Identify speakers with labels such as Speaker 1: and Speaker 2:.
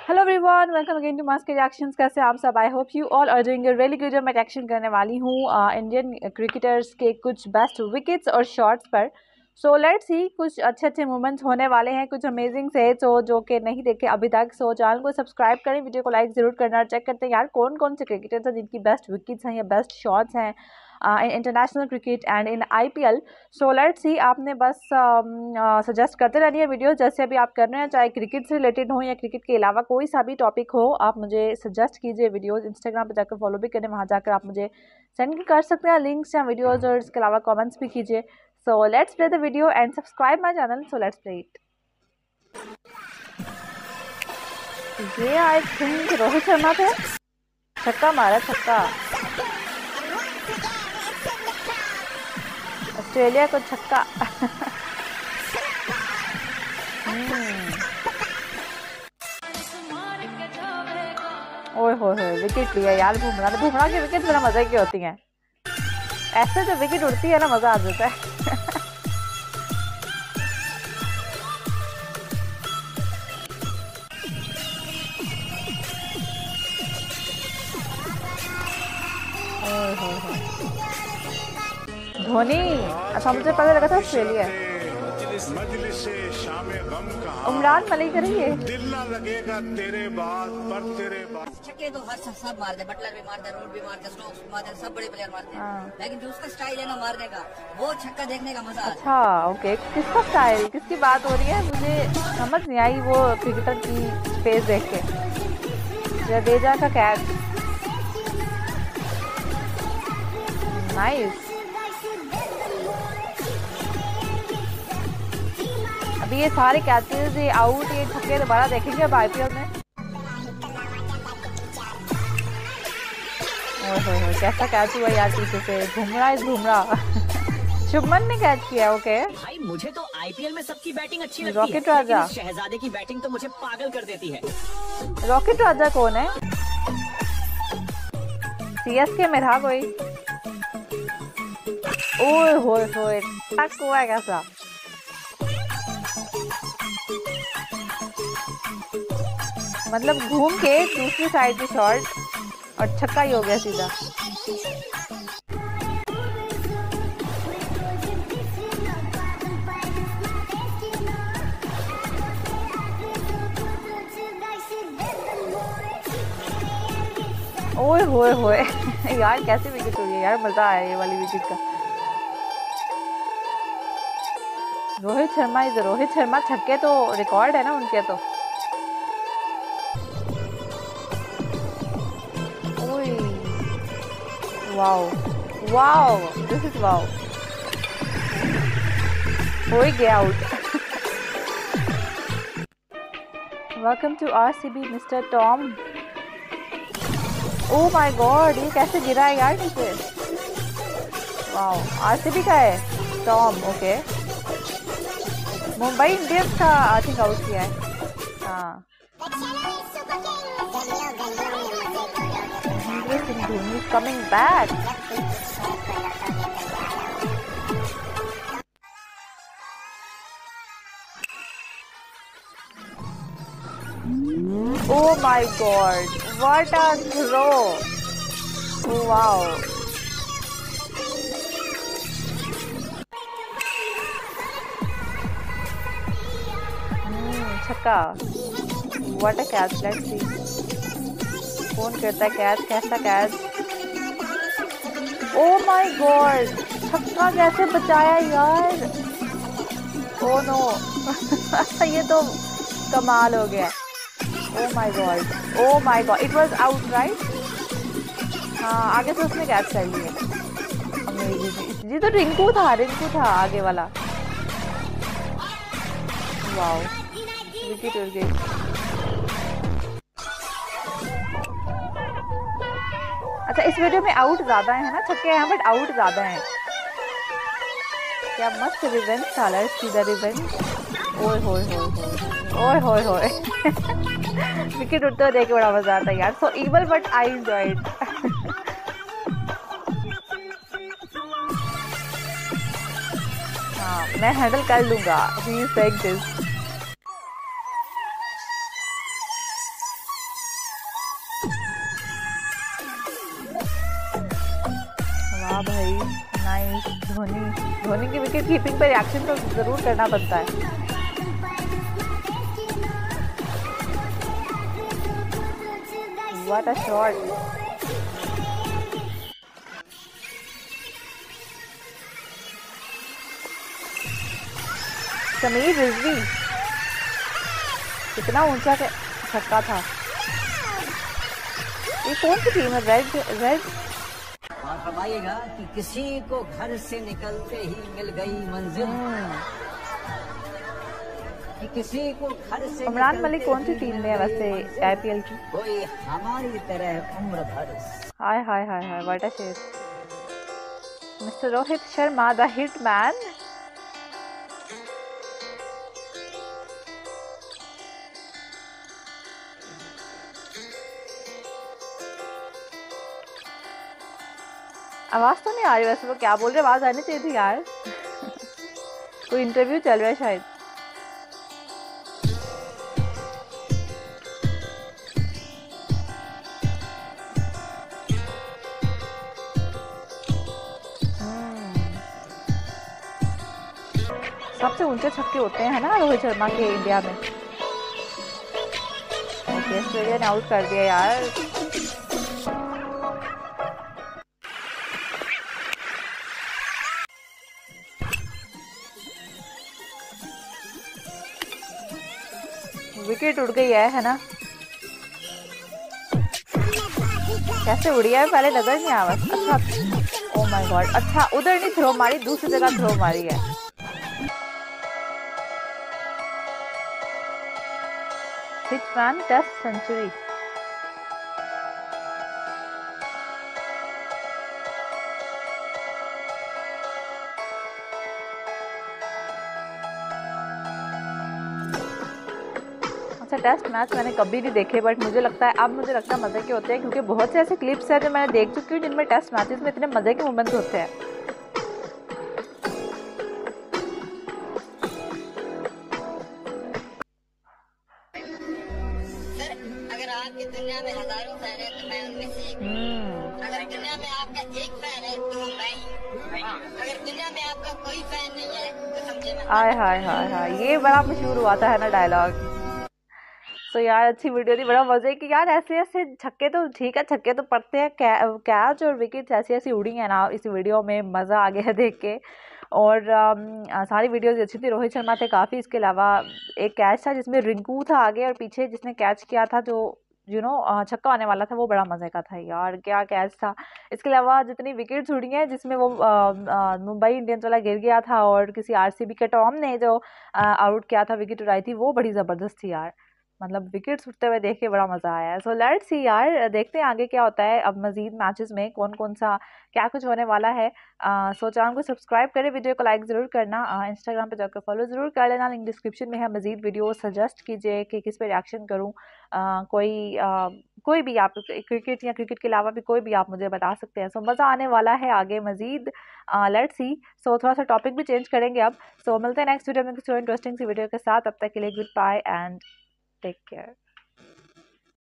Speaker 1: Hello everyone, welcome again to mask reactions. कैसे आप सब? I hope you all are doing really good. मैं reaction करने वाली हूँ इंडियन क्रिकेटर्स के कुछ बेस्ट विकेट्स और शॉट्स पर। सो लेट्स सी, कुछ अच्छे अच्छे मोमेंट्स होने वाले हैं, कुछ अमेजिंग से जो कि नहीं देखे अभी तक। सो चैनल को सब्सक्राइब करें, वीडियो को लाइक ज़रूर करना। चेक करते हैं यार कौन कौन से क्रिकेटर्स हैं जिनकी बेस्ट विकेट्स हैं या बेस्ट शॉट्स हैं in international cricket and in IPL। So let's see, आपने बस सजेस्ट करते रहनी है वीडियो जैसे अभी आप कर रहे हैं, चाहे क्रिकेट से रिलेटेड हो या क्रिकेट के अलावा कोई सा भी टॉपिक हो। आप मुझे सजेस्ट कीजिए वीडियोस। इंस्टाग्राम पर जाकर फॉलो भी करें, वहाँ जाकर आप मुझे सेंड कर सकते हैं लिंक्स या वीडियोज़, और इसके अलावा कॉमेंट्स भी कीजिए। So let's play the video and subscribe my channel. So let's play it. ये आई थिंक रोहित शर्मा थे, छक्का मारा, छक्का। ऑस्ट्रेलिया को छक्का। ओए होए, विकेट लिया यार बुमराह ने। बुमराह की विकेट बड़ा मजे की होती हैं। ऐसे जो विकेट उड़ती है ना, मजा आ जाता है। धोनी, अच्छा मुझे पता लगा था ऑस्ट्रेलिया। उमरान मलिक रही
Speaker 2: दिल ना लगेगा तेरे बात पर, तेरे बात।
Speaker 3: छक्के तो हर सब मार दे, बटलर भी मार दे, रूट भी मार दे, स्टोक्स भी मार दे, सब बड़े प्लेयर मारते हैं। लेकिन जो उसका स्टाइल है ना मारने का, वो छक्का देखने का मजा आता है।
Speaker 1: अच्छा ओके, किसका स्टाइल, किसकी बात हो रही है? मुझे समझ नहीं आई वो क्रिकेटर की फेस देख के। जडेजा का कैच, नाइस। अभी ये सारे कैचेस, ये आउट, ये छक्के दोबारा देखेंगे अब IPL में। ओह कैसा कैच हुआ यार पीछे से। बुमराह शुभमन ने कैच किया। ओके
Speaker 4: भाई, मुझे तो IPL में सबकी बैटिंग अच्छी लगती
Speaker 1: रॉकेट राजा,
Speaker 4: है, शहजादे की बैटिंग तो मुझे पागल कर देती है।
Speaker 1: रॉकेट राजा कौन है? CSK में था कोई। ओए होए टक हुआ है कैसा। मतलब घूम के दूसरी साइड पे शॉट और छक्का ही हो गया सीधा। ओए होए यार कैसे विकेट हो गई यार, मजा आया ये वाली विकेट का। रोहित शर्मा छक्के तो रिकॉर्ड है ना उनके तो। Wow this is wow. हो ही गया out. Welcome to RCB mister Tom. Oh my God, ये कैसे गिरा है यार नीचे। वाओ, RCB का है टॉम। ओके, मुंबई इंडियंस का आई थिंक आउट किया है। हाँ, Dhoni is coming back. Oh my god, what a throw. Oh wow. छक्का। What a catch, let's see. कौन करता है कैच, कैसा कैच। ओह माय गॉड, छक्का कैसे बचाया यार। ओह नो ये तो कमाल हो गया। Oh my God, it was out right. हाँ, आगे से उसने कैच कर लिया। अमेजिंग जी, तो रिंकू था आगे वाला। वाओ, विकेट उड़ गई। अच्छा, इस वीडियो में आउट ज्यादा है ना, छक्के हैं बट आउट ज्यादा है। क्या मस्त रिवेंज था, लेट्स सी द रिवेंज। ओए होए विकेट उड़ते हुए देख के बड़ा मजा आता है यार। So evil but I enjoyed. हाँ, मैं हैंडल कर लूंगा। He is like this. वाह भाई, नाइस। धोनी की विकेट कीपिंग पर रिएक्शन तो जरूर करना बनता है। What a shot. Sameer Rizvi, कितना ऊंचा छक्का था। ये कौन सी टीम है? रेड।
Speaker 3: और फरमाइएगा कि किसी को घर से निकलते ही मिल गई मंजिल, कि किसी को घर से
Speaker 1: उमरान मलिक कौन सी टीम में है वैसे आईपीएल की?
Speaker 3: कोई हमारी तरह उम्र भर।
Speaker 1: हाय हाय हाय हाय, व्हाट अ शेर। Mister Rohit Sharma the hitman. आवाज तो नहीं आ रही वैसे, वो क्या बोल रहे, आवाज आनी चाहिए थी यार। कोई इंटरव्यू चल रहा है शायद। सबसे ऊंचे छक्के होते हैं ना रोहित शर्मा के इंडिया में। ऑस्ट्रेलिया ने आउट कर दिया यार। विकेट उड़ गई है ना? कैसे उड़ी है पहले नजर नहीं आया। अच्छा, ओ माय गॉड। अच्छा, उधर नहीं थ्रो मारी, दूसरी जगह थ्रो मारी है। पिचमैन टेस्ट सेंचुरी। टेस्ट मैच मैंने कभी नहीं देखे, बट मुझे लगता है मज़े के होते हैं, क्योंकि बहुत से ऐसे क्लिप्स हैं जो मैंने देख चुकी हूँ जिनमें टेस्ट मैचेस में इतने मज़े के मोमेंट्स होते हैं।
Speaker 3: अगर आपकी दुनिया में हजारों फैन है तो मैं उनमें से एक। अगर दुनिया में आपका एक फैन है तो मैं ही। अगर दुनिया में आपका कोई फैन नहीं है तो समझे मैं।
Speaker 1: हाय हाय हाय हाय, ये बड़ा मशहूर हुआ था है ना डायलॉग। तो यार अच्छी वीडियो थी, बड़ा मजे की यार। ऐसे छक्के तो ठीक है, छक्के तो पड़ते हैं, कैच और विकेट ऐसी उड़ी है ना इस वीडियो में, मज़ा आ गया देख के। और सारी वीडियोस अच्छी थी। रोहित शर्मा थे काफ़ी, इसके अलावा एक कैच था जिसमें रिंकू था आगे और पीछे जिसने कैच किया था, जो छक्का आने वाला था, वो बड़ा मज़े का था यार, क्या कैच था। इसके अलावा जितनी विकेट्स उड़ी हैं जिसमें वो मुंबई इंडियंस वाला गिर गया था और किसी आरसीबी के टॉम ने जो आउट किया था, विकेट उड़ाई थी, वो बड़ी ज़बरदस्त थी यार। मतलब विकेट्स उठते हुए देख के बड़ा मज़ा आया है। सो लेट्स सी यार, देखते हैं आगे क्या होता है। अब मज़ीद मैचेस में कौन सा क्या कुछ होने वाला है। सो चैनल को सब्सक्राइब करें, वीडियो को लाइक ज़रूर करना, इंस्टाग्राम पे जाकर फॉलो ज़रूर कर लेना, लिंक डिस्क्रिप्शन में है। मज़ीद वीडियो सजेस्ट कीजिए कि किस पे रिएक्शन करूँ। कोई भी आप क्रिकेट या क्रिकेट के अलावा भी कोई भी आप मुझे बता सकते हैं। सो मज़ा आने वाला है आगे मज़ीद। Let's see. सो थोड़ा सा टॉपिक भी चेंज करेंगे अब। सो मिलते हैं नेक्स्ट वीडियो में किसी इंटरेस्टिंग सी वीडियो के साथ। अब तक के लिए goodbye and take care.